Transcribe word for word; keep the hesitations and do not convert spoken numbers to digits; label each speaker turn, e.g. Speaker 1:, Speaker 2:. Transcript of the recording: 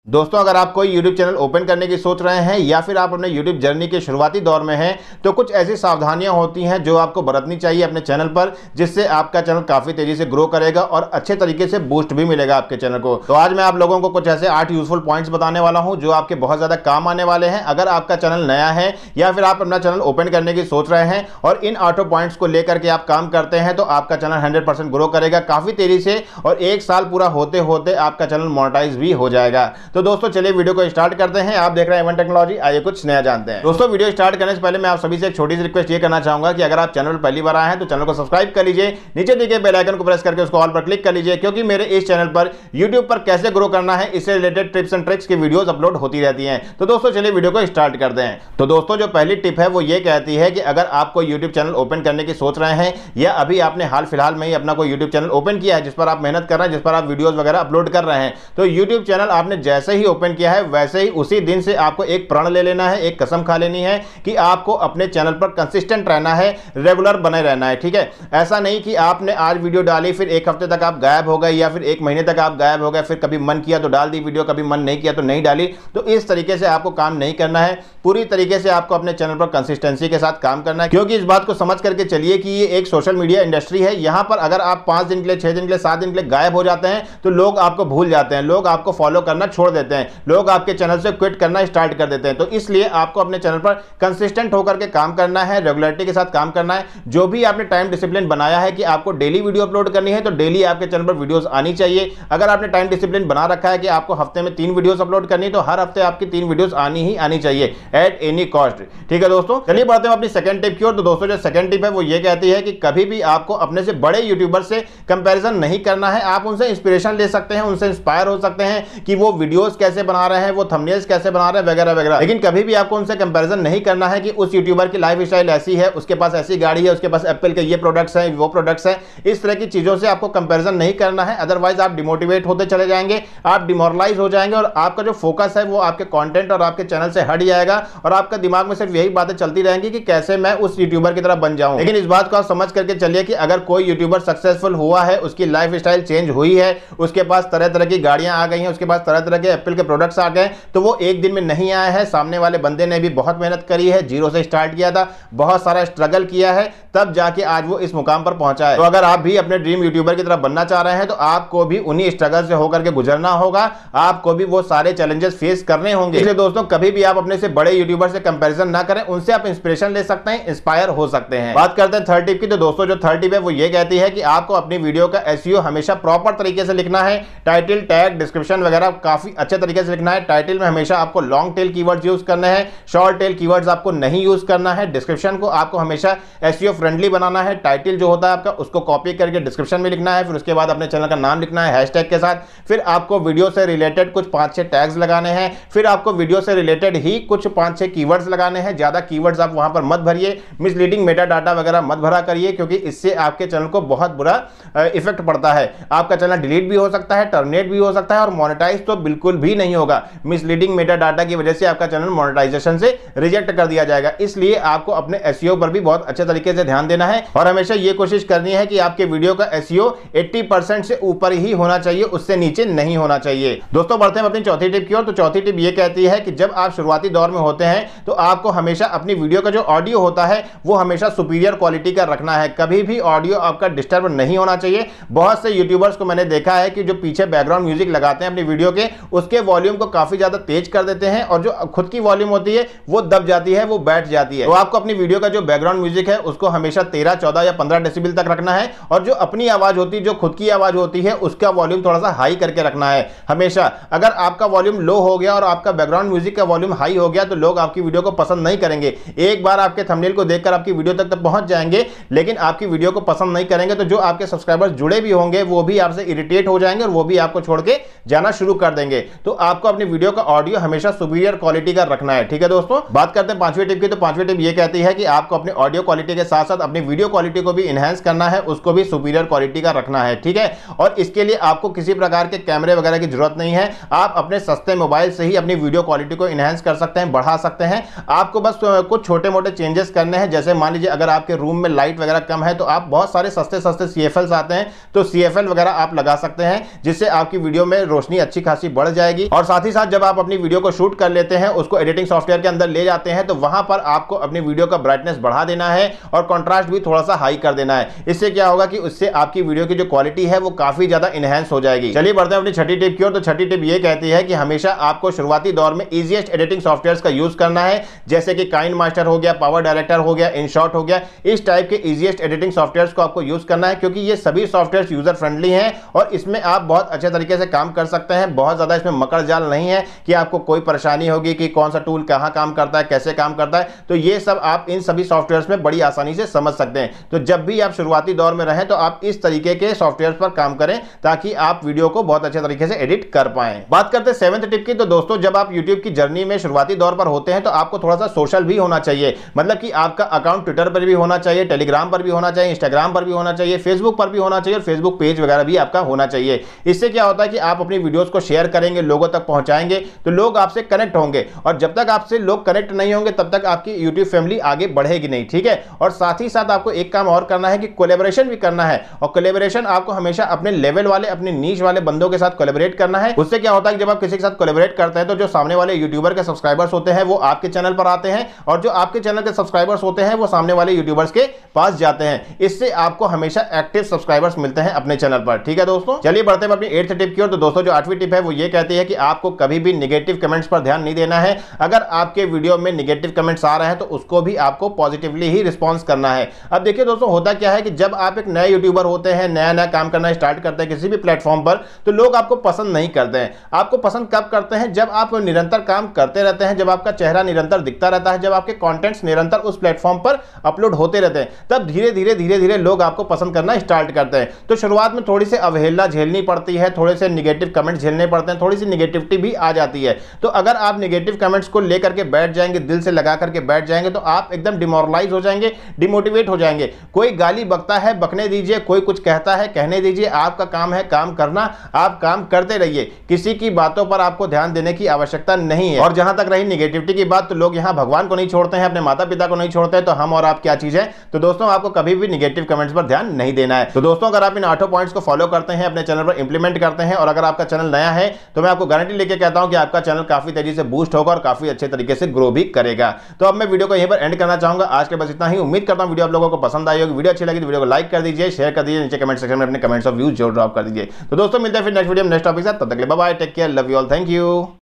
Speaker 1: दोस्तों, अगर आप कोई YouTube चैनल ओपन करने की सोच रहे हैं या फिर आप अपने YouTube जर्नी के शुरुआती दौर में हैं, तो कुछ ऐसी सावधानियां होती हैं जो आपको बरतनी चाहिए अपने चैनल पर, जिससे आपका चैनल काफ़ी तेज़ी से ग्रो करेगा और अच्छे तरीके से बूस्ट भी मिलेगा आपके चैनल को। तो आज मैं आप लोगों को कुछ ऐसे आठ यूजफुल पॉइंट्स बताने वाला हूं जो आपके बहुत ज़्यादा काम आने वाले हैं अगर आपका चैनल नया है या फिर आप अपना चैनल ओपन करने की सोच रहे हैं। और इन आठों पॉइंट्स को लेकर के आप काम करते हैं तो आपका चैनल हंड्रेड परसेंट ग्रो करेगा काफ़ी तेज़ी से, और एक साल पूरा होते होते आपका चैनल मोनेटाइज भी हो जाएगा। तो दोस्तों चलिए वीडियो को स्टार्ट करते हैं। आप देख रहे हैं एवन टेक्नोलॉजी, आइए कुछ नया जानते हैं। दोस्तों वीडियो स्टार्ट करने से पहले मैं आप सभी से एक छोटी सी रिक्वेस्ट ये करना चाहूंगा कि अगर आप चैनल पर पहली बार आए हैं तो चैनल को सब्सक्राइब कर लीजिए, नीचे दिए गए बेल आइकन को प्रेस करके उसको ऑल पर क्लिक कर लीजिए, क्योंकि मेरे इस चैनल पर यूट्यूब पर कैसे ग्रो करना है इससे रिलेटेड टिप्स एंड ट्रिक्स की वीडियोस अपलोड होती रहती हैं। तो दोस्तों चलिए वीडियो को स्टार्ट करते हैं। तो दोस्तों जो पहली टिप है वो ये कहती है कि अगर आप कोई यूट्यूब चैनल ओपन करने की सोच रहे हैं या अभी आपने हाल फिलहाल में ही अपना कोई यूट्यूब चैनल ओपन किया है जिस पर आप मेहनत कर रहे हैं, जिस पर आप वीडियोस वगैरह अपलोड कर रहे हैं, तो यूट्यूब चैनल आपने जैसे ही ओपन किया है वैसे ही उसी दिन से आपको एक प्रण ले लेना है, एक कसम खा लेनी है कि आपको अपने चैनल पर कंसिस्टेंट रहना है, रेगुलर बने रहना है। ठीक है, ऐसा नहीं कि आपने आज वीडियो डाली फिर एक हफ्ते तक आप गायब हो गए या फिर एक महीने तक आप गायब हो गए, फिर कभी मन किया तो डाल दी वीडियो, कभी मन नहीं किया तो नहीं डाली। तो इस तरीके से आपको काम नहीं करना है, पूरी तरीके से आपको अपने चैनल पर कंसिस्टेंसी के साथ काम करना है। क्योंकि इस बात को समझ करके चलिए कि ये एक सोशल मीडिया इंडस्ट्री है, यहां पर अगर आप पांच दिन के लिए, छह दिन के लिए, सात दिन के लिए गायब हो जाते हैं तो लोग आपको भूल जाते हैं, लोग आपको फॉलो करना छोड़ देते हैं, लोग आपके चैनल से क्विट करना स्टार्ट कर देते हैं। तो इसलिए आपको अपने चैनल पर कंसिस्टेंट होकर के काम करना है, रेगुलरिटी के साथ काम करना है। जो भी आपने टाइम डिसिप्लिन बनाया है कि आपको डेली वीडियो अपलोड करनी है तो डेली आपके चैनल पर वीडियोस आनी चाहिए। अगर आपने टाइम डिसिप्लिन बना रखा है कि आपको हफ्ते में तीन वीडियोस अपलोड करनी है तो हर हफ्ते आपकी तीन वीडियोस आनी ही आनी चाहिए एट एनी कॉस्ट। ठीक है दोस्तों, चलिए बढ़ते हैं अपनी सेकंड टिप की ओर। तो दोस्तों जो सेकंड टिप है वो ये कहती है कि कभी भी आपको अपने से बड़े यूट्यूबर से कंपैरिजन नहीं करना है। आप उनसे इंस्पिरेशन ले सकते हैं, उनसे इंस्पायर हो सकते हैं कि वो वीडियोस कैसे बना रहे हैं, वो थंबनेल्स कैसे बना रहे हैं वगैरह वगैरह, लेकिन कभी भी आपको उनसे कंपैरिजन नहीं करना है कि उस यूट्यूबर की लाइफ स्टाइल ऐसी है, उसके पास ऐसी गाड़ी है, उसके पास एप्पल के ये प्रोडक्ट्स हैं, वो प्रोडक्ट्स हैं। इस तरह की चीजों से आपको कंपैरिजन नहीं करना है, अदरवाइज आप डिमोटिवेट होते चले जाएंगे, आप डिमोरलाइज हो जाएंगे और आपका जो फोकस है वो आपके कंटेंट और आपके चैनल से हट जाएगा और आपका दिमाग में सिर्फ यही बातें चलती रहेंगी कि कैसे मैं उस यूट्यूबर की तरह बन जाऊं। लेकिन इस बात को आप समझ करके चलिए कि अगर कोई यूट्यूबर सक्सेसफुल हुआ है, उसकी लाइफ स्टाइल चेंज हुई है, उसके पास तरह तरह की गाड़ियां आ गई हैं, उसके पास तरह तरह के एप्पल के प्रोडक्ट्स आ गए, तो वो एक दिन में नहीं आया है। सामने वाले बंदे ने भी बहुत मेहनत करी है, जीरो से स्टार्ट किया था, बहुत सारा स्ट्रगल किया है, तब जाके आज वो इस मुकाम पर पहुंचा है। तो अगर आप भी अपने ड्रीम यूट्यूबर की तरह बनना चाह रहे हैं तो आपको भी उन्हीं स्ट्रगल से होकर के गुजरना होगा, आपको भी वो सारे चैलेंजेस फेस करने होंगे। इसलिए दोस्तों कभी भी आप अपने से बड़े यूट्यूबर से कंपैरिजन ना करें, उनसे आप इंस्पिरेशन ले सकते हैं, इंस्पायर हो सकते हैं। बात करते हैं थर्ड टिप की। तो दोस्तों जो थर्ड टिप है वो ये कहती है कि आपको अपनी वीडियो का एसईओ हमेशा प्रॉपर तरीके से लिखना है, टाइटल, टैग, डिस्क्रिप्शन वगैरह काफी अच्छे तरीके से लिखना है। टाइटल में हमेशा आपको लॉन्ग टेल कीवर्ड्स यूज करने हैं, शॉर्ट टेल कीवर्ड्स आपको नहीं यूज करना है। डिस्क्रिप्शन को आपको हमेशा एसईओ फ्रेंडली बनाना है। टाइटल जो होता है आपका उसको कॉपी करके डिस्क्रिप्शन में लिखना है, फिर उसके बाद अपने चैनल का नाम लिखना है हैशटैग के साथ। फिर आपको वीडियो से रिलेटेड कुछ पांच छह टैग्स लगाने हैं, फिर आपको वीडियो से रिलेटेड ही कुछ पांच छह कीवर्ड्स लगाने हैं। ज्यादा कीवर्ड्स आप वहां पर मत भरिए, मिसलीडिंग मेटा डाटा वगैरह मत भरा करिए, क्योंकि इससे आपके चैनल को बहुत बुरा इफेक्ट पड़ता है। आपका चैनल डिलीट भी हो सकता है, टर्मिनेट भी हो सकता है और मोनेटाइज तो बिल्कुल भी नहीं होगा। मिसलीडिंग मेटा डाटा की वजह से आपका चैनल मोनेटाइजेशन से रिजेक्ट कर दिया जाएगा। इसलिए आपको अपने एसईओ पर भी बहुत अच्छे तरीके से ध्यान देना है और हमेशा ये कोशिश करनी है कि आपके वीडियो का एसईओ अस्सी परसेंट से ऊपर ही होना चाहिए, उससे नीचे नहीं होना चाहिए। दोस्तों बढ़ते हैं अपनी चौथी टिप की ओर। तो चौथी टिप ये कहती है कि जब आप शुरुआती दौर में होते हैं तो आपको हमेशा अपनी वीडियो का जो ऑडियो होता है वो हमेशा सुपीरियर क्वालिटी का रखना है। कभी भी ऑडियो आपका डिस्टर्ब नहीं होना चाहिए। बहुत से यूट्यूबर्स को मैंने देखा है कि जो पीछे बैकग्राउंड म्यूजिक लगाते हैं अपनी वीडियो के, उसके वॉल्यूम को काफी ज्यादा तेज कर देते हैं और जो खुद की वॉल्यूम होती है वो दब जाती है, वो बैठ जाती है। तो आपको अपनी वीडियो का जो बैकग्राउंड म्यूजिक है उसको हमेशा तेरह, चौदह या पंद्रह डेसिबल तक रखना है और जो अपनी आवाज होती है, जो खुद की आवाज होती है, उसका वॉल्यूम थोड़ा सा हाई करके रखना है हमेशा। अगर आपका वॉल्यूम लो हो गया और आपका बैकग्राउंड म्यूजिक का वॉल्यूम हाई हो गया तो लोग आपकी वीडियो को पसंद नहीं करेंगे। एक बार आपके थंबनेल को देखकर आपकी वीडियो तक तक पहुंच जाएंगे, लेकिन आपकी वीडियो को पसंद नहीं करेंगे। तो जो आपके सब्सक्राइबर्स जुड़े भी होंगे वो भी आपसे इरिटेट हो जाएंगे और वो भी आपको छोड़ के जाना शुरू कर देंगे। तो आपको अपनी वीडियो का ऑडियो हमेशा सुपीरियर क्वालिटी का रखना है। ठीक है दोस्तों, बात करते हैं पांचवी टिप की। तो पांचवी टिप ये कहती है कि आपको अपने ऑडियो क्वालिटी के साथ साथ अपनी वीडियो क्वालिटी को भी इनहैंस करना है, उसको भी सुपीरियर क्वालिटी का रखना है। ठीक है, और इसके लिए आपको किसी प्रकार के कैमरे वगैरह की जरूरत नहीं है। आप अपने सस्ते मोबाइल से ही अपनी वीडियो क्वालिटी को इनहैंस कर सकते हैं, बढ़ा सकते हैं। आपको बस कुछ छोटे मोटे चेंजेस करने हैं। जैसे मान लीजिए अगर आपके रूम में लाइट वगैरह कम है तो आप बहुत सारे सस्ते सस्ते सी एफ एल्स आते हैं, तो सी एफ एल वगैरह आप लगा सकते हैं, जिससे आपकी वीडियो में रोशनी अच्छी खासी बढ़ जाएगी। और साथ ही साथ जब आप अपनी वीडियो को शूट कर लेते हैं, उसको एडिटिंग सॉफ्टवेयर के अंदर ले जाते हैं, तो वहां पर आपको अपनी वीडियो का ब्राइटनेस बढ़ा देना है और कंट्रास्ट भी थोड़ा सा हाई कर देना है। इससे क्या होगा कि उससे आपकी वीडियो की जो क्वालिटी है वो काफी ज्यादा इनहेंस हो जाएगी। चलिए बढ़ते हैं अपनी छठी टिप की ओर। तो छठी टिप ये कहती है कि हमेशा आपको शुरुआती दौर में इजीएस्ट एडिटिंग सॉफ्टवेयर्स का यूज करना है, जैसे कि काइन मास्टर हो गया, पावर डायरेक्टर हो गया, इनशॉट हो गया। इस टाइप के इजीएस्ट एडिटिंग सॉफ्टवेयर्स को आपको यूज करना है, क्योंकि ये सभी सॉफ्टवेयर्स यूजर फ्रेंडली हैं और इसमें आप बहुत अच्छे तरीके से काम कर सकते हैं। बहुत ज्यादा इसमें मकड़ जाल नहीं है कि आपको कोई परेशानी होगी कि कौन सा टूल कहां काम करता है, कैसे काम करता है। तो ये सब आप इन सभी सॉफ्टवेयर्स में बड़ी आसानी से समझ सकते हैं। तो जब भी आप शुरुआती दौर में रहें तो आप इस तरीके के सॉफ्टवेयर पर काम करें, ताकि आप वीडियो को बहुत अच्छे तरीके से एडिट कर पाएं। बात करते हैं सेवेंथ टिप की। तो दोस्तों, जब आप यूट्यूब की जर्नी में शुरुआती दौर पर होते हैं तो आपको थोड़ा सा सोशल भी होना चाहिए। मतलब कि आपका अकाउंट ट्विटर पर भी होना चाहिए, टेलीग्राम पर भी होना चाहिए, इंस्टाग्राम पर भी होना चाहिए, फेसबुक पर भी होना चाहिए और फेसबुक पेज वगैरह भी आपका होना चाहिए। इससे क्या होता है कि आप अपनी वीडियोस को शेयर करेंगे, लोगों तक पहुंचाएंगे, तो लोग आपसे कनेक्ट होंगे। और जब तक आपसे लोग कनेक्ट नहीं होंगे तब तक आपकी यूट्यूब फैमिली आगे बढ़ेगी नहीं। ठीक है। और साथ ही साथ आपको एक काम और करना है कि कोलैबोरेशन भी करना है। और कोलैबोरेशन आपको हमेशा अपने लेवल वाले, अपने नीश वाले बंदों के साथ कोलैबोरेट करना है। उससे क्या होता है कि जब आप किसी के साथ कोलैबोरेट करते हैं तो जो सामने वाले यूट्यूबर के सब्सक्राइबर्स होते हैं वो आपके चैनल पर आते हैं, और जो आपके चैनल के सब्सक्राइबर्स होते हैं वो सामने वाले यूट्यूबर्स के पास जाते हैं। इससे आपको हमेशा एक्टिव सब्सक्राइबर्स मिलते हैं अपने चैनल पर। ठीक है दोस्तों, चलिए बढ़ते हैं अपनी एट्थ टिप की ओर। तो दोस्तों, जो आठवीं टिप है वो ये कहती है कि आपको कभी भी नेगेटिव कमेंट्स पर ध्यान नहीं देना है। अगर आपके वीडियो में नेगेटिव कमेंट्स आ रहे हैं तो उसको भी आपको पॉजिटिवली ही रिस्पॉन्स करना है। अब देखिए दोस्तों, होता क्या है कि जब आप एक नए यूट्यूबर होते हैं, नया नया काम करना स्टार्ट करते हैं किसी भी प्लेटफॉर्म पर, तो लोग आपको पसंद नहीं करते हैं। आपको पसंद कब करते हैं? जब आप निरंतर काम करते रहते हैं, जब आपका चेहरा निरंतर दिखता रहता है, जब आपके कंटेंट्स निरंतर उस प्लेटफॉर्म पर अपलोड होते रहते हैं, तब धीरे धीरे धीरे धीरे लोग आपको पसंद करना स्टार्ट करते हैं। तो शुरुआत में थोड़ी सी अवहेलना झेलनी पड़ती है, थोड़े से नेगेटिव कमेंट्स झेलने पड़ते हैं, थोड़ी सी नेगेटिविटी भी आ जाती है। तो अगर आप नेगेटिव कमेंट्स को लेकर के बैठ जाएंगे, दिल से लगा करके बैठ जाएंगे, तो आप एकदम डिमोरलाइज हो जाएंगे, डिमोटिवेट हो जाएंगे। कोई गाली बकता है, बकने दीजिए, कोई कुछ कहता है, कहने दीजिए। आपका काम है काम करना, आप काम करते रहिए। किसी की बातों पर आपको ध्यान देने की आवश्यकता नहीं है। और जहां तक रही नेगेटिविटी की बात, तो लोग यहां भगवान को नहीं छोड़ते हैं, अपने माता पिता को नहीं छोड़ते हैं, तो हम और आप क्या चीज है? तो दोस्तों, आपको कभी भी नेगेटिव कमेंट्स पर ध्यान नहीं देना है। तो दोस्तों, अगर आप इन आठों पॉइंट्स को फॉलो करते हैं, अपने चैनल पर इंप्लीमेंट करते हैं, और अगर आपका चैनल नया है तो मैं आपको गारंटी लेके कहता हूं कि आपका चैनल काफी तेजी से बूस्ट होगा और काफी अच्छे तरीके से ग्रो भी करेगा। तो अब मैं वीडियो को यहीं पर एंड करना चाहूंगा। आज के बस इतना ही। उम्मीद करता हूं वीडियो आप लोगों को पसंद आई होगी। वीडियो अच्छी लगी तो वीडियो को लाइक कर दीजिए, शेयर कर दीजिए, नीचे कमेंट सेक्शन में अपने कमेंट्स और व्यूज जरूर ड्रॉप कर दीजिए। तो दोस्तों, मिलते हैं फिर नेक्स्ट वीडियो में नेक्स्ट टॉपिक के साथ। तब तक के लिए bye bye, take care, love you all, thank you.